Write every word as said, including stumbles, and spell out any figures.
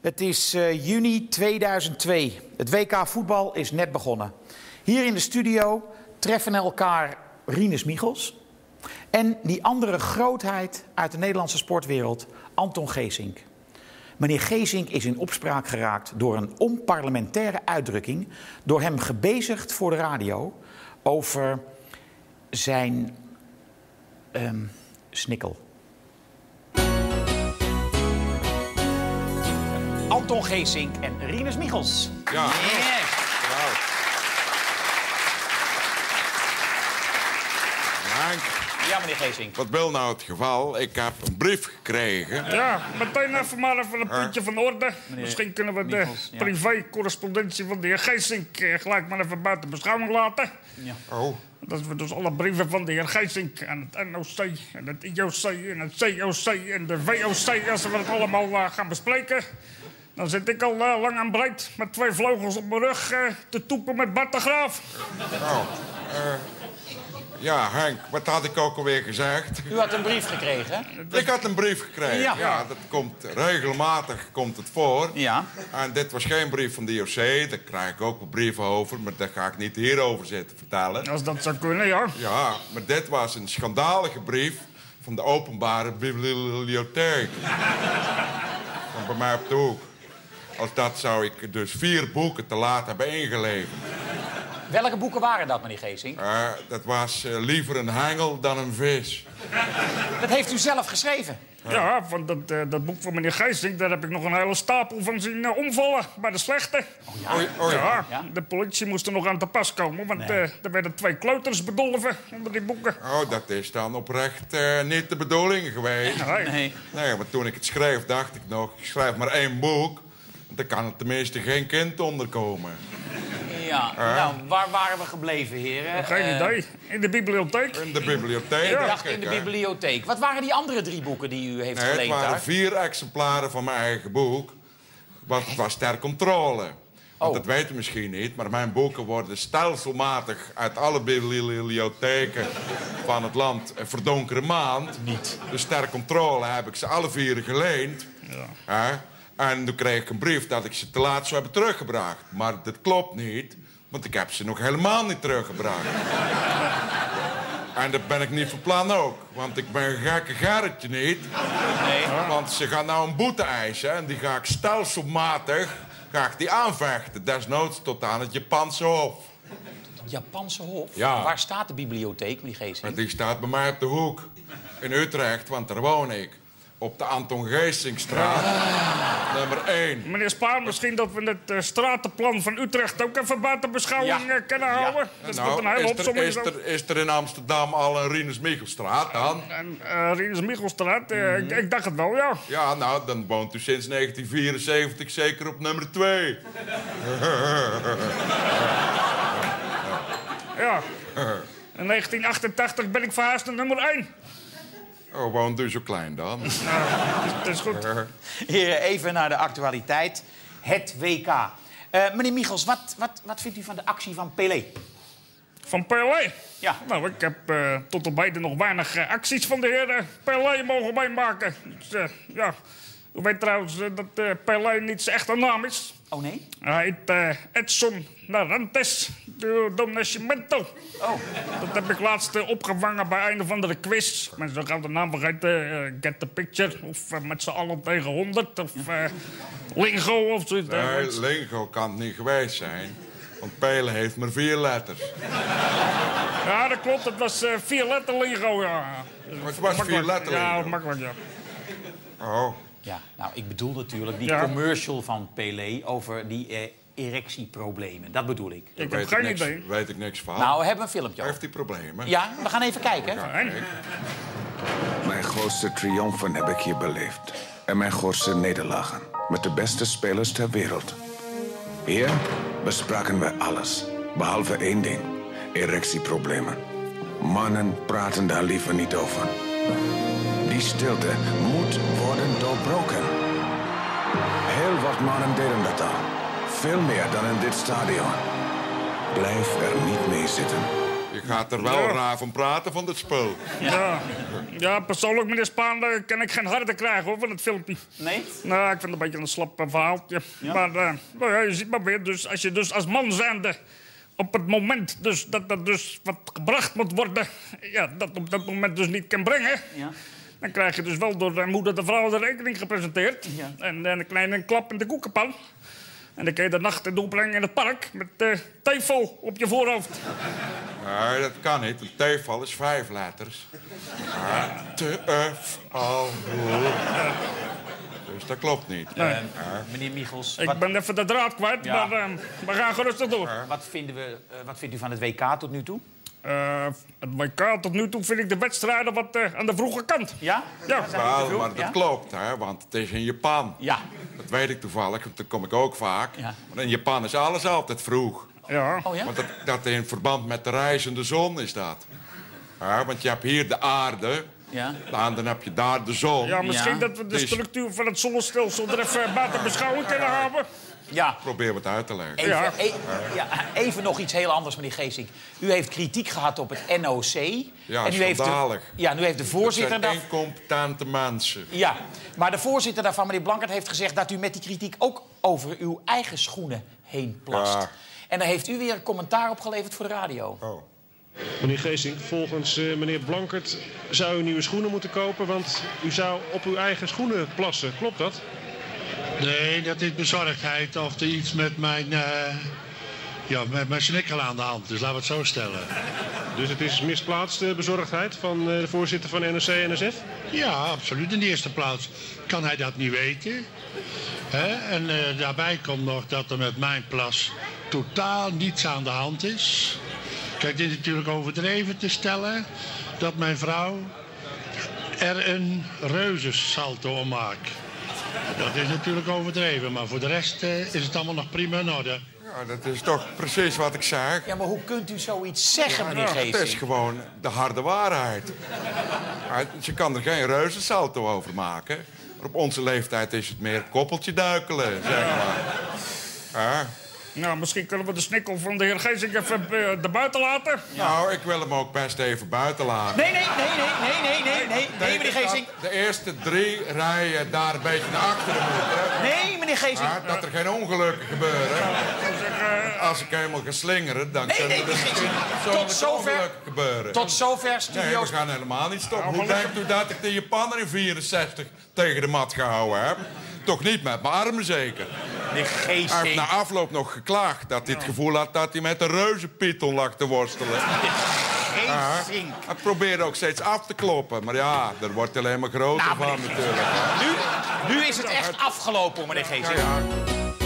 Het is uh, juni tweeduizend twee. Het W K voetbal is net begonnen. Hier in de studio treffen elkaar Rinus Michels en die andere grootheid uit de Nederlandse sportwereld, Anton Geesink. Meneer Geesink is in opspraak geraakt door een onparlementaire uitdrukking, door hem gebezigd voor de radio over zijn um, snikkel. Anton Geesink en Rinus Michels. Ja. Yes. Wow. Dank. Ja, meneer Geesink. Wat wil nou het geval? Ik heb een brief gekregen. Ja, meteen even maar even een puntje van orde. Meneer Misschien kunnen we de Michels, ja. privé-correspondentie van de heer Geesink eh, gelijk maar even buiten beschouwing laten. Ja. Oh. Dat we dus alle brieven van de heer Geesink aan het N O C en het I O C en het C O C en de V O C, als we het allemaal uh, gaan bespreken. Dan zit ik al uh, lang en breed met twee vleugels op mijn rug uh, te toepen met Bart de Graaf. Oh. Uh, ja, Henk, wat had ik ook alweer gezegd? U had een brief gekregen, hè? Ik had een brief gekregen. Ja. Ja, dat komt regelmatig komt het voor. Ja. En dit was geen brief van de I O C. Daar krijg ik ook wel brieven over, maar daar ga ik niet hierover zitten vertellen. Als dat zou kunnen, ja. Ja, maar dit was een schandalige brief van de openbare bibliotheek. Van bij mij op de hoek. Als dat zou ik dus vier boeken te laat hebben ingeleverd. Welke boeken waren dat, meneer Geesink? Uh, dat was uh, liever een hengel dan een vis. Dat heeft u zelf geschreven. Ja, van dat, uh, dat boek van meneer Geesink, daar heb ik nog een hele stapel van zien uh, omvallen bij de slechte. Oh ja? Oh, oh, ja. Ja, Ja. de politie moest er nog aan te pas komen, want Nee. uh, er werden twee kleuters bedolven onder die boeken. Oh, dat is dan oprecht uh, niet de bedoeling geweest. Nee. Nee. Nee, maar toen ik het schreef, dacht ik nog... ik schrijf maar één boek, dan kan er tenminste geen kind onderkomen. Ja, nou, waar waren we gebleven, heren? Geen Eh, idee. In de bibliotheek. In de bibliotheek. Ik Ja. dacht in de Kijk, hè. bibliotheek. Wat waren die andere drie boeken die u heeft Nee, het geleend waren daar? vier exemplaren van mijn eigen boek. Want het was ter controle. Want Oh. dat weet u misschien niet, maar mijn boeken worden stelselmatig uit alle bibliotheken van het land een verdonkere maand. Niet. Dus ter controle heb ik ze alle vier geleend. Ja. Hè? En toen kreeg ik een brief dat ik ze te laat zou hebben teruggebracht. Maar dat klopt niet, want ik heb ze nog helemaal niet teruggebracht. En dat ben ik niet van plan ook, want ik ben een gekke Gerritje niet. Nee. Want ze gaan nou een boete eisen en die ga ik stelselmatig ga ik die aanvechten. Desnoods tot aan het Japanse Hof. Het Japanse Hof? Ja. Waar staat de bibliotheek, meneer Maar Geesink? die staat bij mij op de hoek in Utrecht, want daar woon ik. Op de Anton Geesinkstraat, nummer één. Meneer Spaar, misschien dat we het uh, stratenplan van Utrecht ook even buiten beschouwing Ja. uh, kunnen Ja. houden. Dat is Nou, een hele is, er, opsomming. is, er, is er in Amsterdam al een Rinus Michelstraat dan? En uh, Rinus Michelstraat, uh, ik, ik dacht het wel, ja. Ja, nou, dan woont u sinds negentien vierenzeventig zeker op nummer twee. Ja. In negentien achtentachtig ben ik verhuisd naar nummer één. Oh, woont u zo klein dan? Dat is goed. Heren, even naar de actualiteit. Het W K. Eh, meneer Michels, wat, wat, wat vindt u van de actie van Pelé? Van Pelé. Ja. Nou, ik heb uh, tot op heden nog weinig uh, acties van de heer uh, Pelé mogen meemaken. Dus, uh, ja. U weet trouwens uh, dat uh, Pelé niet zijn echte naam is. Oh, nee? Hij heet uh, Edson Narantes do Nascimento. Oh. Dat heb ik laatst uh, opgevangen bij een of andere quiz. Mensen gaan de naam vergeten. Uh, Get the Picture. Of uh, met z'n allen tegen honderd. Of uh, Lingo of zoiets. Nee, Lingo kan het niet geweest zijn. Want Pele heeft maar vier letters. Ja, dat klopt. Het was uh, vier letter Lingo, ja. Maar het was vier letter Ja, Lingo. makkelijk, ja. Oh, Ja, nou, ik bedoel natuurlijk die Ja. commercial van Pelé over die eh, erectieproblemen. Dat bedoel ik. Ik heb weet geen niks, idee. weet ik niks van. Nou, we hebben een filmpje over. Heeft hij problemen? Ja, we gaan even kijken. Nee. Mijn grootste triomfen heb ik hier beleefd. En mijn grootste nederlagen. Met de beste spelers ter wereld. Hier bespraken we alles. Behalve één ding. Erectieproblemen. Mannen praten daar liever niet over. Die stilte moet worden doorbroken. Heel wat mannen deden dat al. Veel meer dan in dit stadion. Blijf er niet mee zitten. Je gaat er wel Ja. raar van praten van dit spul. Ja, ja persoonlijk, meneer Spaan, eh, kan ik geen harde krijgen hoor, van het filmpje. Nee? Nou, ik vind het een beetje een slap eh, verhaaltje. Maar eh, nou ja, je ziet maar weer, dus als je dus als man zijnde op het moment dus dat er dus wat gebracht moet worden, ja, dat op dat moment dus niet kan brengen, Ja. dan krijg je dus wel door de moeder de vrouw de rekening gepresenteerd. Ja. En, en een kleine klap in de koekenpan. En dan kun je de nacht doorbrengen in het park met uh, theeval op je voorhoofd. Nee, dat kan niet. Een theeval is vijf letters. Ja, te, uf, al, Dus dat klopt niet. Uh, meneer Michels, Ik wat, ben even de draad kwijt, Ja. maar uh, we gaan gerustig door. wat, vinden we, uh, wat vindt u van het W K tot nu toe? Uh, het W K tot nu toe vind ik de wedstrijden wat uh, aan de vroege kant. Ja? Ja. Wel, maar dat Ja? klopt, hè, want het is in Japan. Ja. Dat weet ik toevallig, want daar kom ik ook vaak. Ja. Maar in Japan is alles altijd vroeg. Ja. Oh ja? Want dat, dat in verband met de reizende zon is dat. Ja, want je hebt hier de aarde, Ja. en dan heb je daar de zon. Ja, misschien Ja. dat we de Dus- structuur van het zonnestelsel er even buiten beschouwing kunnen houden. Ja. Probeer het uit te leggen. Even, Ja. e- ja, even nog iets heel anders, meneer Geesink. U heeft kritiek gehad op het N O C. Ja, en u heeft de, schandalig. ja, nu heeft de Het voorzitter zijn daar... incompetente mensen. Ja, maar de voorzitter daarvan, meneer Blankert, heeft gezegd dat u met die kritiek ook over uw eigen schoenen heen plast. Ja. En daar heeft u weer een commentaar op geleverd voor de radio. Oh. Meneer Geesink, volgens uh, meneer Blankert zou u nieuwe schoenen moeten kopen, want u zou op uw eigen schoenen plassen. Klopt dat? Nee, dat is bezorgdheid of er iets met mijn, uh, ja, met mijn snikkel aan de hand is. Laten we het zo stellen. Dus het is misplaatste bezorgdheid van uh, de voorzitter van N O C N S F? Ja, absoluut. In de eerste plaats kan hij dat niet weten. Hè? En uh, daarbij komt nog dat er met mijn plas totaal niets aan de hand is. Kijk, dit is natuurlijk overdreven te stellen dat mijn vrouw er een reuzensalto om maakt. Dat is natuurlijk overdreven, maar voor de rest uh, is het allemaal nog prima in orde. Ja, dat is toch precies wat ik zeg. Ja, maar hoe kunt u zoiets zeggen, meneer Het is Geesink? gewoon de harde waarheid. Maar Ze kan er geen reuzensalto over maken. Maar op onze leeftijd is het meer koppeltje duikelen, zeg maar. Ja. Nou, misschien kunnen we de snikkel van de heer Geesink even uh, erbuiten laten. Nou, ik wil hem ook best even buiten laten. Nee, nee, nee, nee, nee, nee, nee, nee, nee, meneer Geesink. De eerste drie rijen daar een beetje naar achteren moeten. Nee, meneer Geesink. Ja, dat er geen ongelukken gebeuren. Ik zou zeggen, Als ik helemaal ga slingeren, dan Nee, kunnen nee, er meneer misschien Geesink. zo'n Tot zover- ongelukken gebeuren. Tot zover Nee, we studio's. gaan helemaal niet stoppen. Nou, Hoe gelukkig- denkt u dat ik de Japaner in vierenzestig tegen de mat gehouden heb? Toch niet met mijn armen zeker. Meneer Hij heeft Geesink. na afloop nog geklaagd dat hij het gevoel had dat hij met een reuzenpython lag te worstelen. Geesink. Hij probeerde ook steeds af te kloppen. Maar ja, daar wordt hij alleen maar groter Nou, van meneer- natuurlijk. Nu, nu is het echt afgelopen, meneer Geesink. Ja, ja.